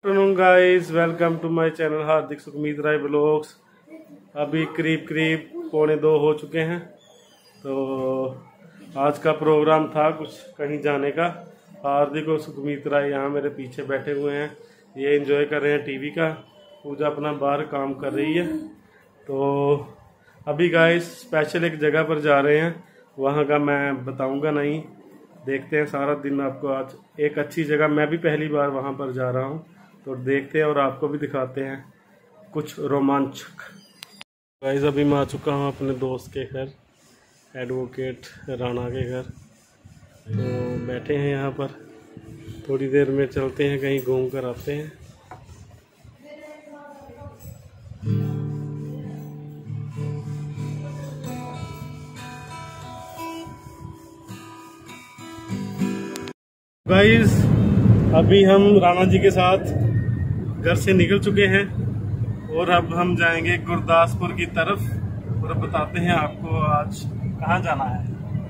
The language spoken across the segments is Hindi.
Afternoon guys, welcome to my channel Hardik Sukhmeet Rai vlogs. अभी करीब 1:45 हो चुके हैं। तो आज का प्रोग्राम था कुछ कहीं जाने का। हार्दिक और सुखमीत राय यहाँ मेरे पीछे बैठे हुए हैं, ये एंजॉय कर रहे हैं टीवी का। पूजा अपना बाहर काम कर रही है। तो अभी गाइस स्पेशल एक जगह पर जा रहे हैं, वहाँ का मैं बताऊँगा नहीं, देखते हैं सारा दिन आपको। आज एक अच्छी जगह, मैं भी पहली बार वहाँ पर जा रहा हूँ, तो देखते हैं और आपको भी दिखाते हैं कुछ रोमांचक। गाइस अभी मैं आ चुका हूँ अपने दोस्त के घर, एडवोकेट राणा के घर। तो बैठे हैं यहाँ पर, थोड़ी देर में चलते हैं कहीं, घूम कर आते हैं। गाइस अभी हम राणा जी के साथ घर से निकल चुके हैं और अब हम जाएंगे गुरदासपुर की तरफ और बताते हैं आपको आज कहाँ जाना है।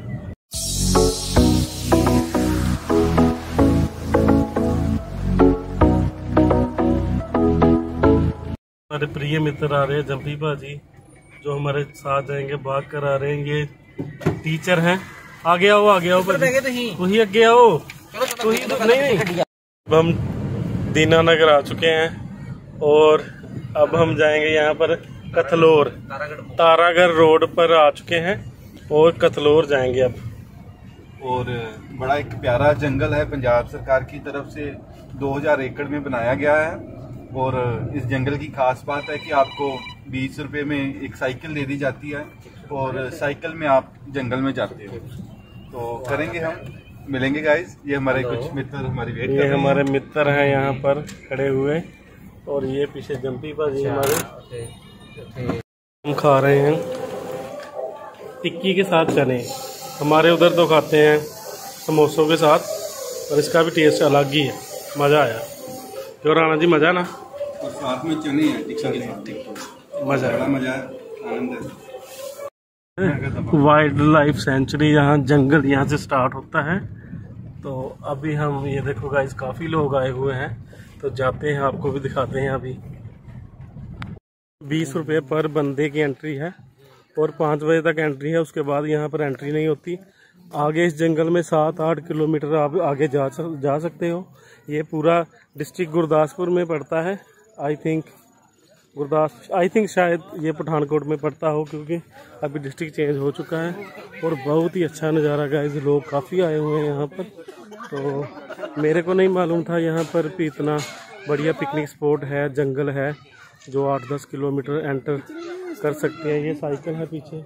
हमारे प्रिय मित्र आ रहे हैं, जम्पी भाजी, जो हमारे साथ जाएंगे, भाग कर आ रहे हैं। ये टीचर हैं। आगे आओ, आगे आओ, वही आगे आओ। नहीं, अब हम दीनानगर आ चुके हैं और अब हम जाएंगे यहाँ पर कथलोर, तारागढ़ रोड पर आ चुके हैं और कथलोर जाएंगे अब। और बड़ा एक प्यारा जंगल है, पंजाब सरकार की तरफ से 2000 एकड़ में बनाया गया है। और इस जंगल की खास बात है कि आपको 20 रुपए में एक साइकिल दे दी जाती है और साइकिल में आप जंगल में जाते हो। तो करेंगे, हम मिलेंगे गाइस। ये हमारे कुछ मित्र हमारी वेट कर रहे हैं। हमारे मित्र हैं यहाँ पर खड़े हुए, और ये पीछे जम्पी भाजी हमारे। हम खा रहे हैं टिक्की के साथ चने। हमारे उधर तो खाते हैं समोसों के साथ, और इसका भी टेस्ट अलग ही है, मज़ा आया। जो राणा जी मज़ा ना, और साथ में चने हैं टिक्की के साथ, मज़ा बड़ा मज़ा है, आनंद है। वाइल्ड लाइफ सेंचुरी, यहाँ जंगल यहाँ से स्टार्ट होता है। तो अभी हम, ये देखो गाइस, काफ़ी लोग आए हुए हैं, तो जाते हैं, आपको भी दिखाते हैं। अभी 20 रुपये पर बंदे की एंट्री है और 5 बजे तक एंट्री है, उसके बाद यहाँ पर एंट्री नहीं होती। आगे इस जंगल में 7-8 किलोमीटर आप आगे जा सकते हो। ये पूरा डिस्ट्रिक्ट गुरदासपुर में पड़ता है। आई थिंक शायद ये पठानकोट में पड़ता हो, क्योंकि अभी डिस्ट्रिक्ट चेंज हो चुका है। और बहुत ही अच्छा नज़ारा गाइस, लोग काफ़ी आए हुए हैं यहाँ पर। तो मेरे को नहीं मालूम था यहाँ पर भी इतना बढ़िया पिकनिक स्पॉट है, जंगल है, जो 8-10 किलोमीटर एंटर कर सकते हैं। ये साइकिल है पीछे,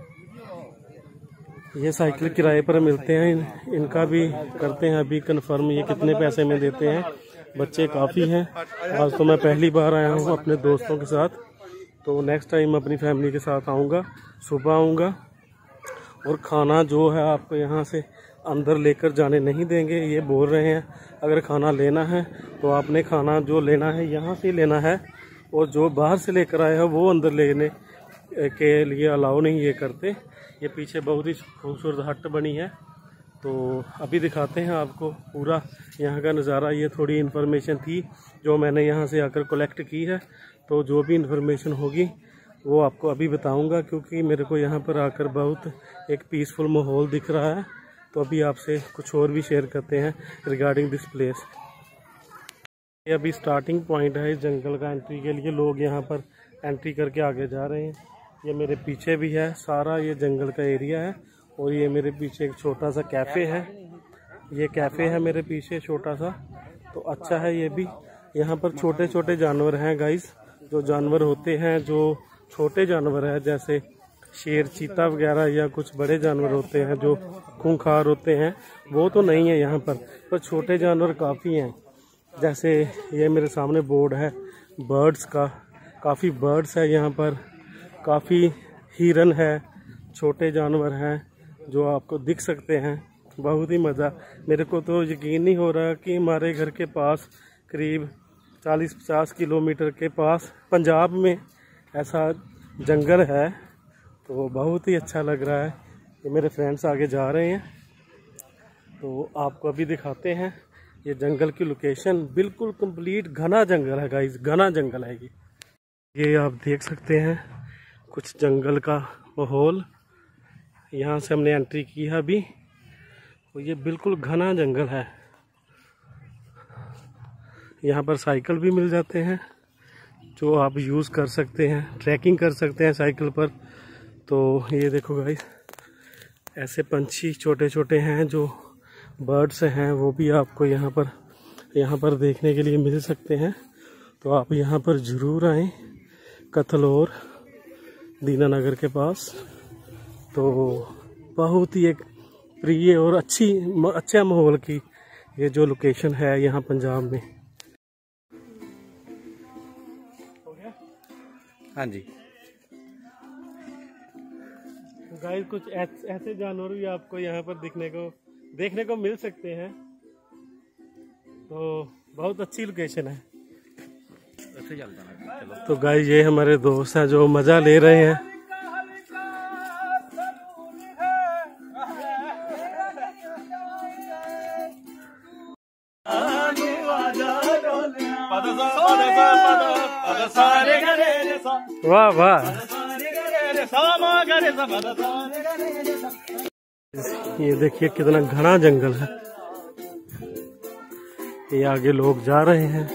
ये साइकिल किराए पर मिलते हैं। इनका भी करते हैं अभी कंफर्म, ये कितने पैसे में देते हैं। बच्चे काफ़ी हैं। आज तो मैं पहली बार आया हूँ अपने दोस्तों के साथ, तो नेक्स्ट टाइम अपनी फैमिली के साथ आऊँगा, सुबह आऊँगा। और खाना जो है आपको यहाँ से अंदर लेकर जाने नहीं देंगे, ये बोल रहे हैं। अगर खाना लेना है तो आपने खाना जो लेना है यहाँ से लेना है, और जो बाहर से लेकर आया है वो अंदर लेने के लिए अलाउ नहीं ये करते। ये पीछे बहुत ही खूबसूरत हट बनी है, तो अभी दिखाते हैं आपको पूरा यहाँ का नज़ारा। ये थोड़ी इन्फॉर्मेशन थी जो मैंने यहाँ से आकर कलेक्ट की है, तो जो भी इन्फॉर्मेशन होगी वो आपको अभी बताऊंगा, क्योंकि मेरे को यहाँ पर आकर बहुत एक पीसफुल माहौल दिख रहा है। तो अभी आपसे कुछ और भी शेयर करते हैं रिगार्डिंग दिस प्लेस। ये अभी स्टार्टिंग पॉइंट है इस जंगल का एंट्री के लिए। लोग यहाँ पर एंट्री करके आगे जा रहे हैं। ये मेरे पीछे भी है, सारा ये जंगल का एरिया है। और ये मेरे पीछे एक छोटा सा कैफ़े है, ये कैफ़े है मेरे पीछे छोटा सा, तो अच्छा है ये भी। यहाँ पर छोटे छोटे जानवर हैं गाइस, जो जानवर होते हैं, जो छोटे जानवर हैं, जैसे शेर, चीता वगैरह, या कुछ बड़े जानवर होते हैं जो खूंखार होते हैं, वो तो नहीं है यहाँ पर छोटे जानवर काफ़ी हैं। जैसे ये मेरे सामने बोर्ड है बर्ड्स का, काफ़ी बर्ड्स है यहाँ पर, काफ़ी हिरन है, छोटे जानवर हैं जो आपको दिख सकते हैं। बहुत ही मज़ा, मेरे को तो यकीन नहीं हो रहा कि हमारे घर के पास करीब 40-50 किलोमीटर के पास पंजाब में ऐसा जंगल है। तो बहुत ही अच्छा लग रहा है। ये मेरे फ्रेंड्स आगे जा रहे हैं, तो आपको अभी दिखाते हैं ये जंगल की लोकेशन बिल्कुल कंप्लीट घना जंगल है गाइस, घना जंगल है ये आप देख सकते हैं कुछ जंगल का माहौल। यहाँ से हमने एंट्री की है अभी, और ये बिल्कुल घना जंगल है। यहाँ पर साइकिल भी मिल जाते हैं जो आप यूज़ कर सकते हैं, ट्रैकिंग कर सकते हैं साइकिल पर। तो ये देखो गाइस, ऐसे पंछी छोटे छोटे हैं जो बर्ड्स हैं, वो भी आपको यहाँ पर देखने के लिए मिल सकते हैं। तो आप यहाँ पर ज़रूर आएँ, कथलौर दीनानगर के पास। तो बहुत ही एक प्रिय और अच्छा माहौल की ये जो लोकेशन है यहाँ पंजाब में। हाँ जी गाइस, कुछ ऐसे जानवर भी आपको यहाँ पर देखने को मिल सकते हैं। तो बहुत अच्छी लोकेशन है। तो गाइस, ये हमारे दोस्त हैं जो मजा ले रहे हैं। वाह वाह, ये देखिए कितना घना जंगल है। ये आगे लोग जा रहे हैं।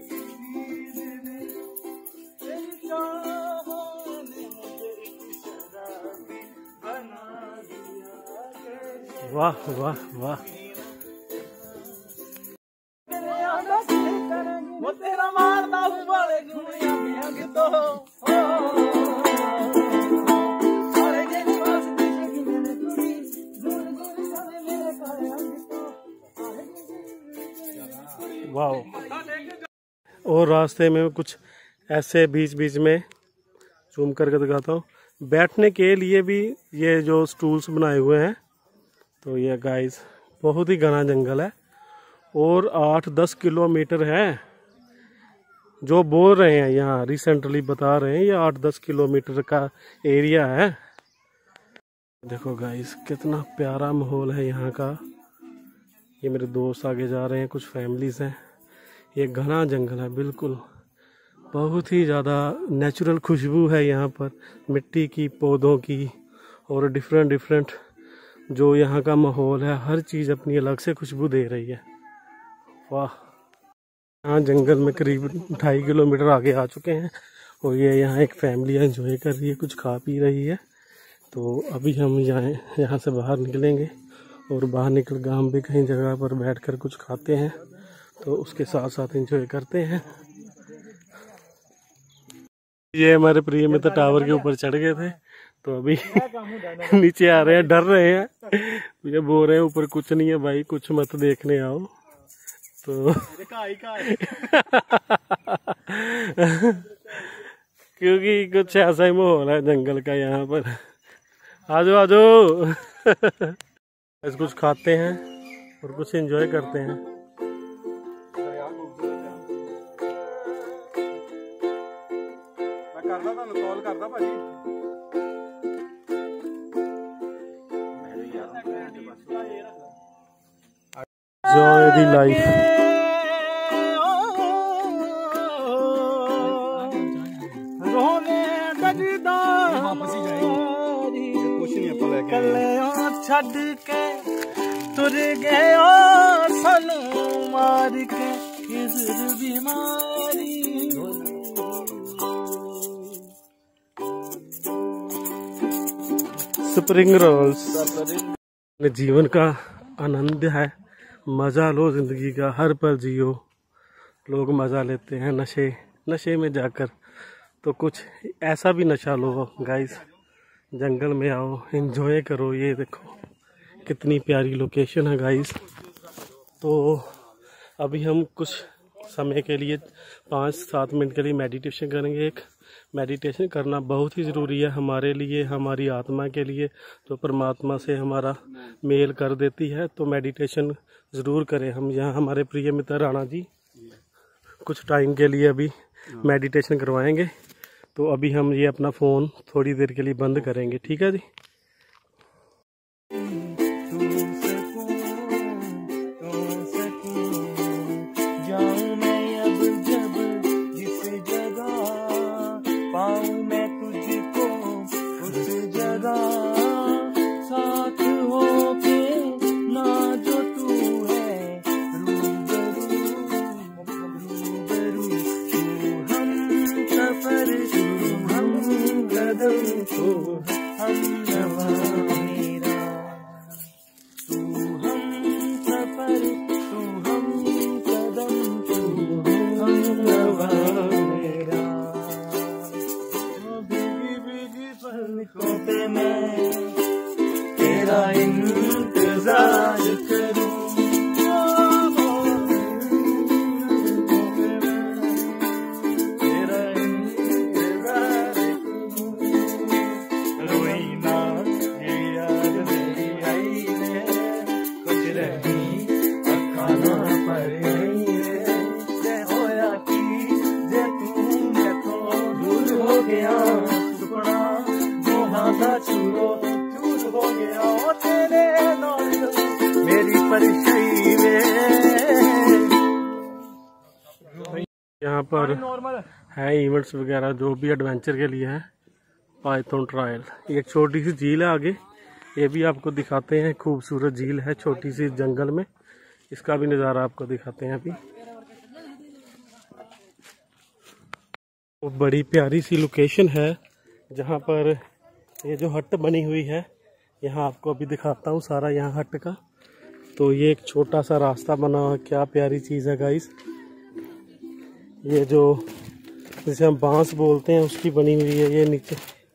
वाह वाह वाह, वाह। और रास्ते में कुछ ऐसे बीच बीच में जूम करके दिखाता हूँ, बैठने के लिए भी ये जो स्टूल्स बनाए हुए हैं। तो ये गाइस बहुत ही घना जंगल है और 8-10 किलोमीटर है जो बोल रहे हैं, यहाँ रिसेंटली बता रहे हैं ये 8-10 किलोमीटर का एरिया है। देखो गाइस कितना प्यारा माहौल है यहाँ का। ये मेरे दोस्त आगे जा रहे हैं, कुछ फैमिलीज हैं। ये घना जंगल है बिल्कुल, बहुत ही ज़्यादा नेचुरल खुशबू है यहाँ पर, मिट्टी की, पौधों की, और डिफरेंट जो यहाँ का माहौल है, हर चीज़ अपनी अलग से खुशबू दे रही है। वाह। यहाँ जंगल में करीब 2.5 किलोमीटर आगे आ चुके हैं और ये यहाँ एक फैमिली एंजॉय कर रही है, कुछ खा पी रही है। तो अभी हम यहाँ से बाहर निकलेंगे और बाहर निकल कर हम भी कहीं जगह पर बैठकर कुछ खाते हैं, तो उसके साथ साथ एंजॉय करते हैं। ये हमारे प्रिय मित्र टावर के ऊपर चढ़ गए थे, तो अभी नीचे आ रहे हैं, डर रहे हैं। ये बोल रहे हैं ऊपर कुछ नहीं है भाई, कुछ मत देखने आओ। तो क्योंकि कुछ ऐसा ही माहौल है जंगल का यहाँ पर। आजो आजो। बस कुछ खाते हैं और कुछ एंजॉय करते हैं। मैं करना था, कॉल करता भाजी। Enjoy the life. वापस ही जाएंगे, कुछ नहीं अपन लेके छड़ के तुर गया सानू मार के किस बीमारी। स्प्रिंग रोल्स जीवन का आनंद है, मज़ा लो ज़िंदगी का, हर पल जियो। लोग मज़ा लेते हैं नशे में जाकर, तो कुछ ऐसा भी नशा लो गाइस। जंगल में आओ, एंजॉय करो। ये देखो कितनी प्यारी लोकेशन है गाइस। तो अभी हम कुछ समय के लिए 5-7 मिनट के लिए मेडिटेशन करेंगे। एक मेडिटेशन करना बहुत ही ज़रूरी है हमारे लिए, हमारी आत्मा के लिए, जो परमात्मा से हमारा मेल कर देती है। तो मेडिटेशन ज़रूर करें हम। यहाँ हमारे प्रिय मित्र राणा जी कुछ टाइम के लिए अभी मेडिटेशन करवाएंगे। तो अभी हम ये अपना फ़ोन थोड़ी देर के लिए बंद करेंगे, ठीक है जी। कदम तू हमनवा मेरा, तू हम सफर तू हम कदम तू हमनवा मेरा। भीगी भीगी पलकों पे मैं तेरा इंतजार करूं, यहाँ पर है इवेंट्स वगैरह जो भी एडवेंचर के लिए है। पाइथन ट्रायल, एक छोटी सी झील है आगे, ये भी आपको दिखाते हैं। खूबसूरत झील है छोटी सी जंगल में, इसका भी नज़ारा आपको दिखाते हैं। अभी वो बड़ी प्यारी सी लोकेशन है जहाँ पर ये जो हट बनी हुई है, यहाँ आपको अभी दिखाता हूँ सारा यहाँ हट का। तो ये एक छोटा सा रास्ता बना हुआ है, क्या प्यारी चीज़ है गाइस। ये जो जिसे हम बांस बोलते हैं उसकी बनी हुई है। ये नीचे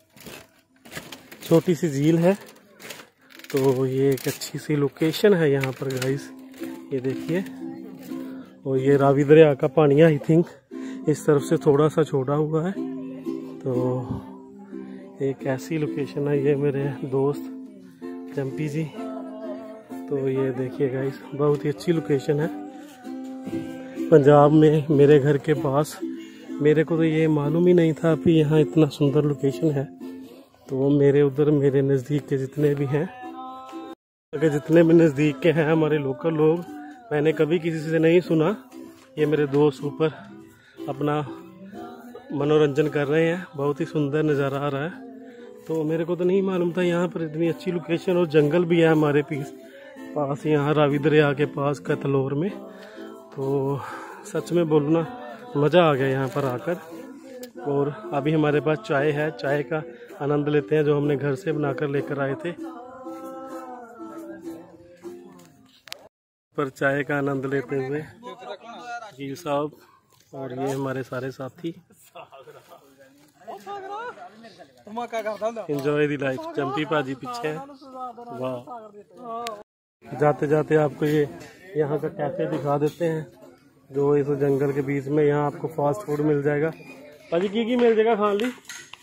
छोटी सी झील है, तो ये एक अच्छी सी लोकेशन है यहाँ पर गाइस, ये देखिए। और ये रावी दरिया का पानी आई थिंक इस तरफ से थोड़ा सा छोड़ा हुआ है। तो एक ऐसी लोकेशन है, ये मेरे दोस्त जंपी जी। तो ये देखिए गाइस, बहुत ही अच्छी लोकेशन है पंजाब में, मेरे घर के पास। मेरे को तो ये मालूम ही नहीं था कि यहाँ इतना सुंदर लोकेशन है। तो मेरे उधर मेरे नज़दीक के जितने भी हैं, अगर जितने भी नज़दीक के हैं हमारे लोकल लोग, मैंने कभी किसी से नहीं सुना। ये मेरे दोस्त ऊपर अपना मनोरंजन कर रहे हैं, बहुत ही सुंदर नज़ारा आ रहा है। तो मेरे को तो नहीं मालूम था यहाँ पर इतनी अच्छी लोकेशन, और जंगल भी है हमारे पास यहाँ रावी दरिया के पास कतलौर में। तो सच में बोलूँ ना, मज़ा आ गया यहाँ पर आकर। और अभी हमारे पास चाय है, चाय का आनंद लेते हैं जो हमने घर से बनाकर लेकर आए थे। पर चाय का आनंद लेते हुए वकील साहब और ये हमारे सारे साथी एंजॉय दी लाइफ। चंपी पाजी पीछे है। वाह, जाते जाते आपको ये यहाँ का कैफे दिखा देते हैं जो इस जंगल के बीच में। यहाँ आपको फास्ट फूड मिल जाएगा। पाजी की मिल जाएगा खान ली?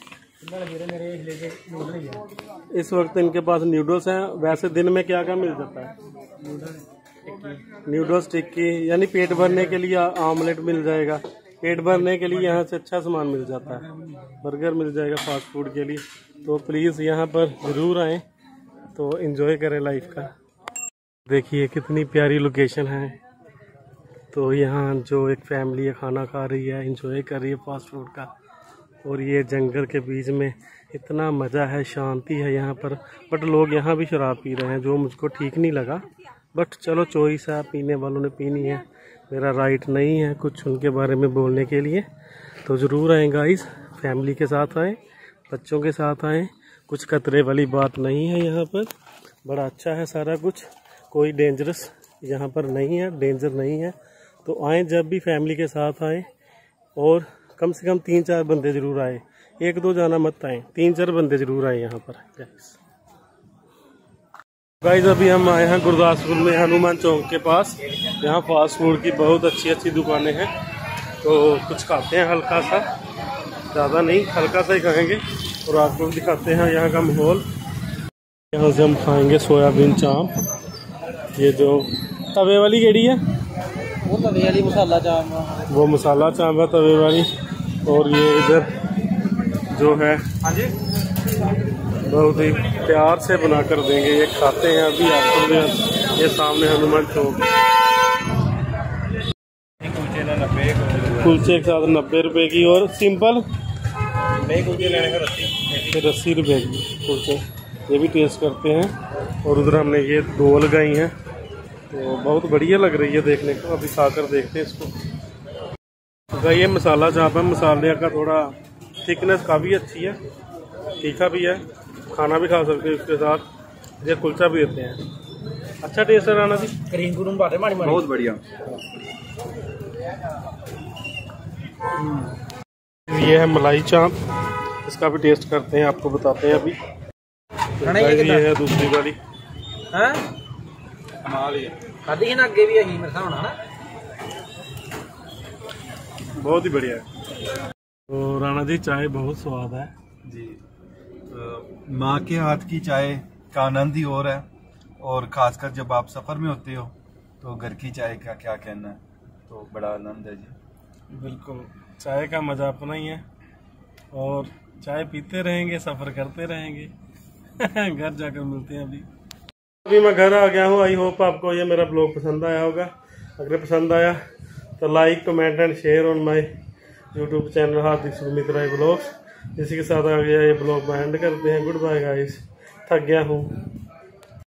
इस वक्त इनके पास नूडल्स हैं। वैसे दिन में क्या क्या मिल जाता है? नूडल्स टिक्की, यानी पेट भरने के लिए आमलेट मिल जाएगा। पेट भरने के लिए यहाँ से अच्छा सामान मिल जाता है, बर्गर मिल जाएगा फास्ट फूड के लिए। तो प्लीज़ यहाँ पर ज़रूर आएँ, तो एंजॉय करें लाइफ का। देखिए कितनी प्यारी लोकेशन है। तो यहाँ जो एक फैमिली है खाना खा रही है, एंजॉय कर रही है फास्ट फूड का। और ये जंगल के बीच में इतना मज़ा है, शांति है यहाँ पर। बट लोग यहाँ भी शराब पी रहे हैं जो मुझको ठीक नहीं लगा। बट चलो चॉइस है, पीने वालों ने पीनी है, मेरा राइट नहीं है कुछ उनके बारे में बोलने के लिए। तो ज़रूर आएँ गाइस, फैमिली के साथ आएँ, बच्चों के साथ आएँ। कुछ खतरे वाली बात नहीं है यहाँ पर, बड़ा अच्छा है सारा कुछ। कोई डेंजरस यहाँ पर नहीं है, डेंजर नहीं है। तो आएँ जब भी फैमिली के साथ आएँ, और कम से कम 3-4 बंदे ज़रूर आए। 1-2 जाना मत आए, 3-4 बंदे ज़रूर आए यहाँ पर गाइस। अभी हम आए हैं गुरदासपुर में हनुमान चौक के पास। यहाँ फास्ट फूड की बहुत अच्छी अच्छी दुकानें हैं। तो कुछ खाते हैं हल्का सा, ज़्यादा नहीं, हल्का सा ही खाएंगे और आपको दिखाते हैं यहाँ का माहौल। यहाँ से हम खाएंगे सोयाबीन चाप। ये जो तवे वाली केड़ी है? वो तवे वाली मसाला चाप, वो मसाला चाप है तवे वाली। और ये इधर जो है बहुत ही प्यार से बना कर देंगे, ये खाते हैं अभी आपको। ये सामने हनुमान चौक, कुलचे के साथ 90 रुपए की, और सिंपल फिर 80 रुपए की कुलचे। ये भी टेस्ट करते हैं। और उधर हमने ये 2 लगाई हैं, तो बहुत बढ़िया लग रही है देखने को। अभी खाकर देखते हैं इसको। तो ये मसाला चाप है, मसाले का थोड़ा थिकनेस काफ़ी अच्छी है। तीखा भी है, खाना भी खा सकते हैं उसके साथ, ये कुलचा भी देते हैं। अच्छा टेस्ट है राणा जी। क्रीम क्रूम बाटे माड़ी माड़ी बहुत बढ़िया। ये है मलाई चाप, इसका भी टेस्ट करते हैं, आपको बताते हैं अभी। राणा ये है दूसरी वाली। हैं कमाल ही है। खादी है ना अगे भी है मेरे सामने ना, बहुत ही बढ़िया है। तो राणा जी चाय बहुत स्वाद है जी। माँ के हाथ की चाय का आनंद ही और है, और खासकर जब आप सफ़र में होते हो तो घर की चाय का क्या कहना है, तो बड़ा आनंद है जी। बिल्कुल, चाय का मज़ा अपना ही है, और चाय पीते रहेंगे, सफ़र करते रहेंगे। घर जाकर मिलते हैं अभी मैं घर आ गया हूँ। आई होप आपको ये मेरा ब्लॉग पसंद आया होगा। अगर पसंद आया तो like, comment and share on my YouTube channel Hardik Sumit Rai vlogs. इसी के साथ आ गया ये ब्लॉग में एंड करते हैं। गुड बाय गाइस, थक गया हूँ।